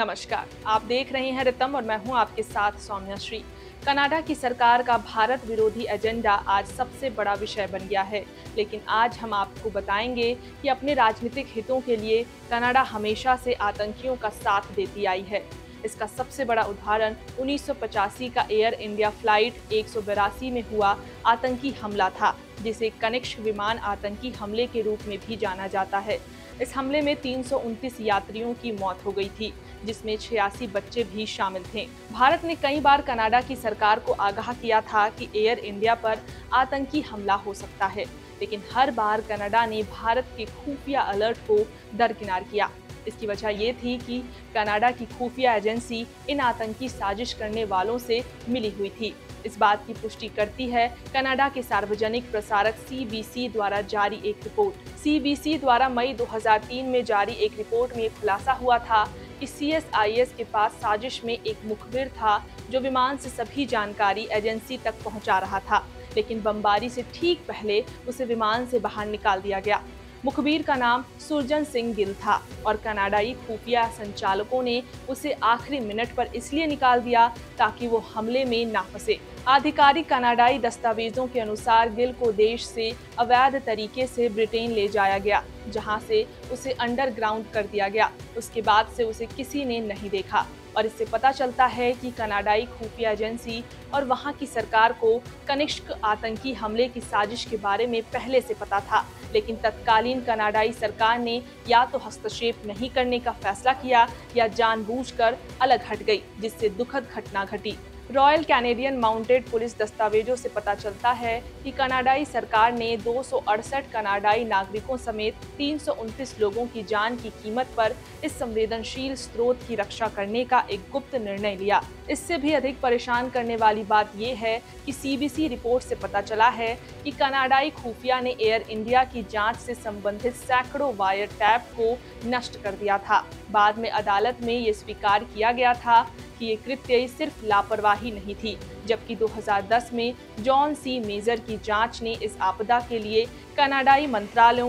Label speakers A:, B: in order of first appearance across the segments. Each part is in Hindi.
A: नमस्कार, आप देख रहे हैं रितम और मैं हूं आपके साथ सौम्या श्री। कनाडा की सरकार का भारत विरोधी एजेंडा आज सबसे बड़ा विषय बन गया है, लेकिन आज हम आपको बताएंगे कि अपने राजनीतिक हितों के लिए कनाडा हमेशा से आतंकियों का साथ देती आई है। इसका सबसे बड़ा उदाहरण 1985 का एयर इंडिया फ्लाइट 182 में हुआ आतंकी हमला था, जिसे कनिष्क विमान आतंकी हमले के रूप में भी जाना जाता है। इस हमले में 329 यात्रियों की मौत हो गई थी, जिसमें 86 बच्चे भी शामिल थे। भारत ने कई बार कनाडा की सरकार को आगाह किया था कि एयर इंडिया पर आतंकी हमला हो सकता है, लेकिन हर बार कनाडा ने भारत के खुफिया अलर्ट को दरकिनार किया। इसकी वजह ये थी कि कनाडा की खुफिया एजेंसी इन आतंकी साजिश करने वालों से मिली हुई थी। इस बात की पुष्टि करती है कनाडा के सार्वजनिक प्रसारक CBC द्वारा जारी एक रिपोर्ट। CBC द्वारा मई 2003 में जारी एक रिपोर्ट में खुलासा हुआ था कि CSIS के पास साजिश में एक मुखबिर था जो विमान से सभी जानकारी एजेंसी तक पहुंचा रहा था, लेकिन बमबारी से ठीक पहले उसे विमान से बाहर निकाल दिया गया। मुखबिर का नाम सुरजन सिंह गिल था और कनाडाई खुफिया संचालकों ने उसे आखिरी मिनट पर इसलिए निकाल दिया ताकि वो हमले में ना फंसे। आधिकारिक कनाडाई दस्तावेजों के अनुसार गिल को देश से अवैध तरीके से ब्रिटेन ले जाया गया, जहां से उसे अंडरग्राउंड कर दिया गया। उसके बाद से उसे किसी ने नहीं देखा और इससे पता चलता है कि कनाडाई खुफिया एजेंसी और वहां की सरकार को कनिष्क आतंकी हमले की साजिश के बारे में पहले से पता था, लेकिन तत्कालीन कनाडाई सरकार ने या तो हस्तक्षेप नहीं करने का फैसला किया या जानबूझकर अलग हट गई, जिससे दुखद घटना घटी। रॉयल कैनेडियन माउंटेड पुलिस दस्तावेजों से पता चलता है कि कनाडाई सरकार ने 268 कनाडाई नागरिकों समेत 329 लोगों की जान की कीमत पर इस संवेदनशील स्रोत की रक्षा करने का एक गुप्त निर्णय लिया। इससे भी अधिक परेशान करने वाली बात यह है कि CBC रिपोर्ट से पता चला है कि कनाडाई खुफिया ने एयर इंडिया की जांच से संबंधित सैकड़ों वायर टैप को नष्ट कर दिया था। बाद में अदालत में ये स्वीकार किया गया था कि ये कृत्य सिर्फ लापरवाही नहीं थी, जबकि 2010 में जॉन सी मेजर की जांच ने इस आपदा के लिए कनाडाई मंत्रालयों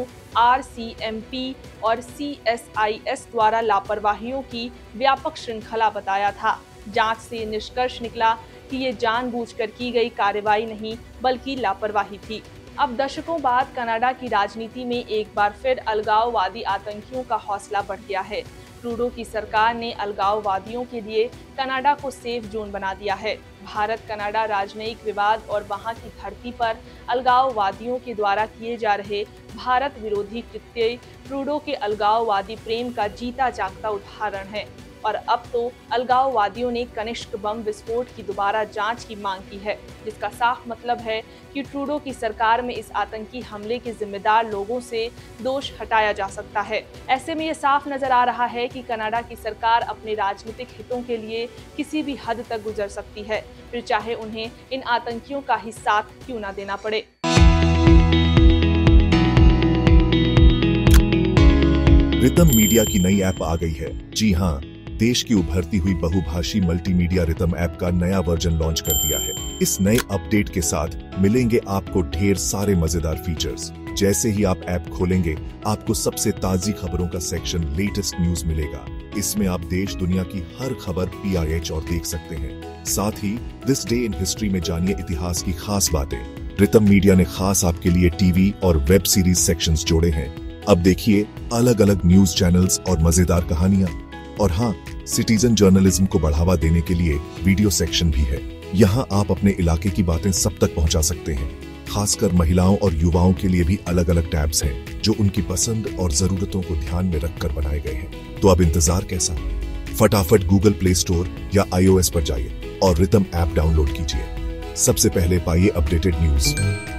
A: RCMP और CSIS द्वारा लापरवाहियों की व्यापक श्रृंखला बताया था। जांच से निष्कर्ष निकला कि ये जानबूझकर की गई कार्रवाई नहीं बल्कि लापरवाही थी। अब दशकों बाद कनाडा की राजनीति में एक बार फिर अलगाववादी आतंकियों का हौसला बढ़ गया है। ट्रूडो की सरकार ने अलगाववादियों के लिए कनाडा को सेफ जोन बना दिया है। भारत कनाडा राजनयिक विवाद और वहां की धरती पर अलगाववादियों के द्वारा किए जा रहे भारत विरोधी कृत्य ट्रूडो के अलगाववादी प्रेम का जीता जागता उदाहरण है। और अब तो अलगाववादियों ने कनिष्क बम विस्फोट की दोबारा जांच की मांग की है, जिसका साफ मतलब है कि ट्रूडो की सरकार में इस आतंकी हमले के जिम्मेदार लोगों से दोष हटाया जा सकता है। ऐसे में ये साफ नजर आ रहा है कि कनाडा की सरकार अपने राजनीतिक हितों के लिए किसी भी हद तक गुजर सकती है, फिर चाहे उन्हें इन आतंकियों का ही साथ क्यों ना देना पड़े।
B: रितम मीडिया की नई ऐप आ गई है। जी हाँ, देश की उभरती हुई बहुभाषी मल्टीमीडिया रितम ऐप का नया वर्जन लॉन्च कर दिया है। इस नए अपडेट के साथ मिलेंगे आपको ढेर सारे मजेदार फीचर्स। जैसे ही आप ऐप खोलेंगे, आपको सबसे ताजी खबरों का सेक्शन लेटेस्ट न्यूज मिलेगा। इसमें आप देश दुनिया की हर खबर PIH और देख सकते हैं। साथ ही दिस डे इन हिस्ट्री में जानिए इतिहास की खास बातें। रितम मीडिया ने खास आपके लिए TV और वेब सीरीज सेक्शंस जोड़े हैं। अब देखिए अलग अलग न्यूज चैनल्स और मजेदार कहानियां। और हाँ, सिटीजन जर्नलिज्म को बढ़ावा देने के लिए वीडियो सेक्शन भी है। यहाँ आप अपने इलाके की बातें सब तक पहुँचा सकते हैं। खासकर महिलाओं और युवाओं के लिए भी अलग अलग टैब्स हैं, जो उनकी पसंद और जरूरतों को ध्यान में रखकर बनाए गए हैं। तो अब इंतजार कैसा? फटाफट Google Play Store या iOS पर जाइए और रितम ऐप डाउनलोड कीजिए। सबसे पहले पाइए अपडेटेड न्यूज।